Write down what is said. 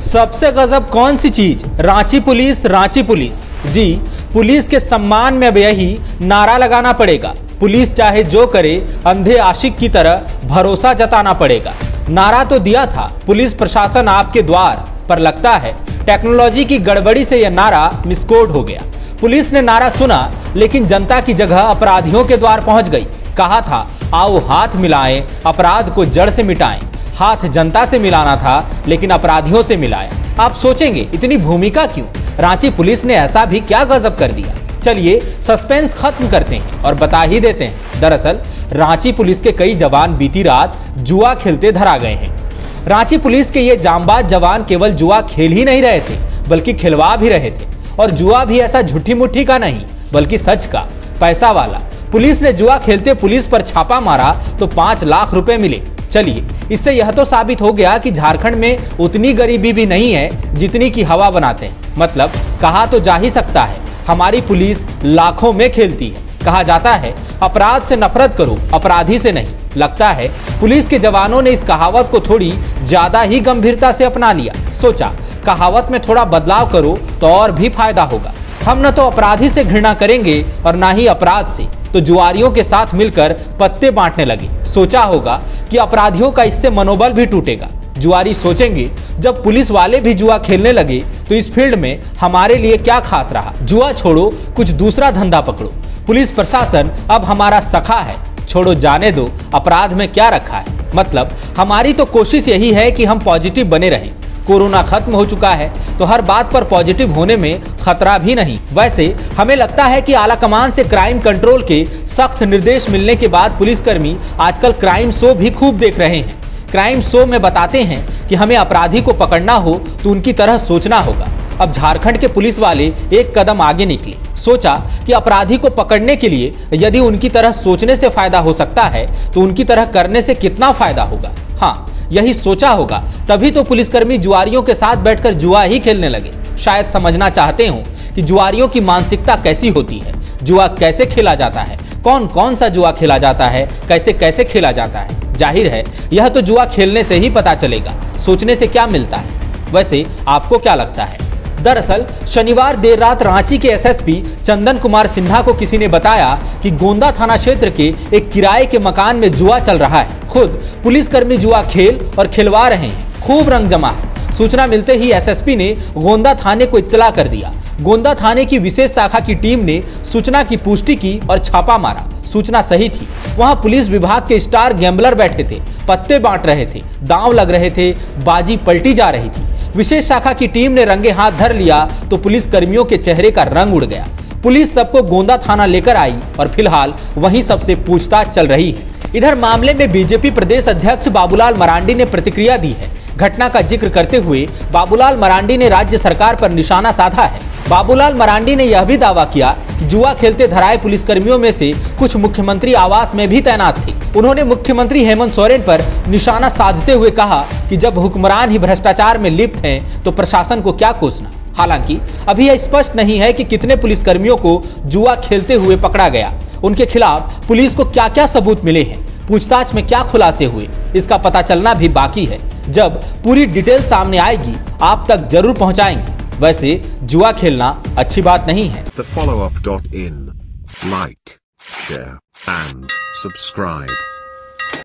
सबसे गजब कौन सी चीज? Ranchi police, Ranchi police. जी, पुलिस के सम्मान में अब यही नारा लगाना पड़ेगा। पुलिस चाहे जो करे, अंधे आशिक की तरह भरोसा जताना पड़ेगा। नारा तो दिया था, पुलिस प्रशासन आपके द्वार, पर लगता है टेक्नोलॉजी की गड़बड़ी से यह नारा मिसकोड हो गया। पुलिस ने नारा सुना, लेकिन जनता की जगह अपराधियों के द्वार पहुंच गई। कहा था, आओ हाथ मिलाएं, अपराध को जड़ से मिटाएं। हाथ जनता से मिलाना था, लेकिन अपराधियों से मिलाया। आप सोचेंगे, इतनी भूमिका क्यों? रांची पुलिस ने ऐसा भी क्या गजब कर दिया? चलिए सस्पेंस खत्म करते हैं और बता ही देते हैं। दरअसल रांची पुलिस के कई जवान बीती रात जुआ खेलते धरा गए हैं। रांची पुलिस के ये जांबाज जवान केवल जुआ खेल ही नहीं रहे थे, बल्कि खिलवा भी रहे थे। और जुआ भी ऐसा झूठी मुट्ठी का नहीं, बल्कि सच का, पैसा वाला। पुलिस ने जुआ खेलते पुलिस पर छापा मारा तो 5 लाख रुपए मिले। चलिए, इससे यह तो साबित हो गया कि झारखंड में उतनी गरीबी भी नहीं है जितनी की हवा बनाते हैं। मतलब कहा तो जा ही सकता है, हमारी पुलिस लाखों में खेलती है। कहा जाता है, अपराध से नफरत करो, अपराधी से नहीं। लगता है पुलिस के जवानों ने इस कहावत को थोड़ी ज्यादा ही गंभीरता से अपना लिया। सोचा, कहावत में थोड़ा बदलाव करो तो और भी फायदा होगा। हम न तो अपराधी से घृणा करेंगे और ना ही अपराध से, तो जुआरियों के साथ मिलकर पत्ते बांटने लगे। सोचा होगा कि अपराधियों का इससे मनोबल भी टूटेगा। जुआरी सोचेंगे, जब पुलिस वाले भी जुआ खेलने लगे तो इस फील्ड में हमारे लिए क्या खास रहा। जुआ छोड़ो, कुछ दूसरा धंधा पकड़ो। पुलिस प्रशासन अब हमारा सखा है, छोड़ो जाने दो, अपराध में क्या रखा है। मतलब हमारी तो कोशिश यही है कि हम पॉजिटिव बने रहें। कोरोना खत्म हो चुका है तो हर बात पर पॉजिटिव होने में खतरा भी नहीं। वैसे हमें लगता है कि आला कमान से क्राइम कंट्रोल के सख्त निर्देश मिलने के बाद पुलिसकर्मी आजकल क्राइम शो भी खूब देख रहे हैं। क्राइम शो में बताते हैं कि हमें अपराधी को पकड़ना हो तो उनकी तरह सोचना होगा। अब झारखंड के पुलिस वाले एक कदम आगे निकले। सोचा कि अपराधी को पकड़ने के लिए यदि उनकी तरह सोचने से फायदा हो सकता है तो उनकी तरह करने से कितना फायदा होगा। हाँ, यही सोचा होगा, तभी तो पुलिसकर्मी जुआरियों के साथ बैठकर जुआ ही खेलने लगे। शायद समझना चाहते हो कि जुआरियों की मानसिकता कैसी होती है, जुआ कैसे खेला जाता है, कौन कौन सा जुआ खेला जाता है, कैसे कैसे खेला जाता है। जाहिर है यह तो जुआ खेलने से ही पता चलेगा, सोचने से क्या मिलता है। वैसे आपको क्या लगता है? दरअसल शनिवार देर रात रांची के एसएसपी चंदन कुमार सिन्हा को किसी ने बताया कि गोंदा थाना क्षेत्र के एक किराए के मकान में जुआ चल रहा है। खुद पुलिसकर्मी जुआ खेल और खिलवा रहे हैं, खूब रंग जमा है। सूचना मिलते ही एसएसपी ने गोंदा थाने को इत्तला कर दिया। गोंदा थाने की विशेष शाखा की टीम ने सूचना की पुष्टि की और छापा मारा। सूचना सही थी, वहां पुलिस विभाग के स्टार गैम्बलर बैठे थे, पत्ते बांट रहे थे, दांव लग रहे थे, बाजी पलटी जा रही थी। विशेष शाखा की टीम ने रंगे हाथ धर लिया तो पुलिस कर्मियों के चेहरे का रंग उड़ गया। पुलिस सबको गोंदा थाना लेकर आई और फिलहाल वहीं सबसे पूछताछ चल रही है। इधर मामले में बीजेपी प्रदेश अध्यक्ष बाबूलाल मरांडी ने प्रतिक्रिया दी है। घटना का जिक्र करते हुए बाबूलाल मरांडी ने राज्य सरकार पर निशाना साधा है। बाबूलाल मरांडी ने यह भी दावा किया कि जुआ खेलते धराए पुलिसकर्मियों में से कुछ मुख्यमंत्री आवास में भी तैनात थे। उन्होंने मुख्यमंत्री हेमंत सोरेन पर निशाना साधते हुए कहा कि जब हुक्मरान ही भ्रष्टाचार में लिप्त हैं तो प्रशासन को क्या कोसना। हालांकि अभी यह स्पष्ट नहीं है कि कितने पुलिसकर्मियों को जुआ खेलते हुए पकड़ा गया, उनके खिलाफ पुलिस को क्या क्या सबूत मिले हैं, पूछताछ में क्या खुलासे हुए, इसका पता चलना भी बाकी है। जब पूरी डिटेल सामने आएगी आप तक जरूर पहुंचाएंगे। वैसे जुआ खेलना अच्छी बात नहीं है। The follow-up.in, like, share and subscribe.